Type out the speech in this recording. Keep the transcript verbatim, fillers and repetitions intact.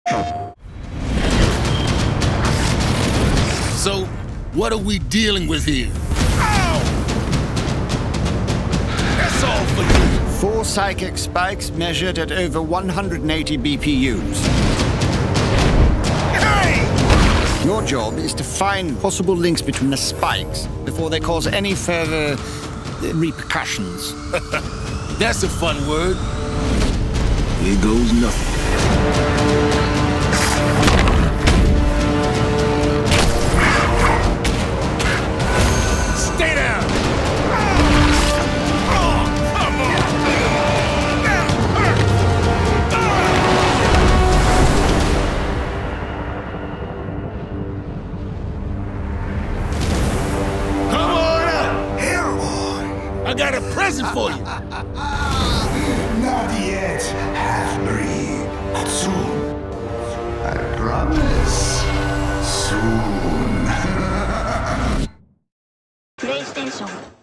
So, what are we dealing with here? Ow! That's all for you. Four psychic spikes measured at over one hundred eighty B P Us. Hey! Your job is to find possible links between the spikes before they cause any further uh, repercussions. That's a fun word. Here goes nothing. Stay down! Oh, come on! That hurt! Come on out! Hellboy! I got a present for you! Not yet, half-breed. But soon. I promise. Soon. PlayStation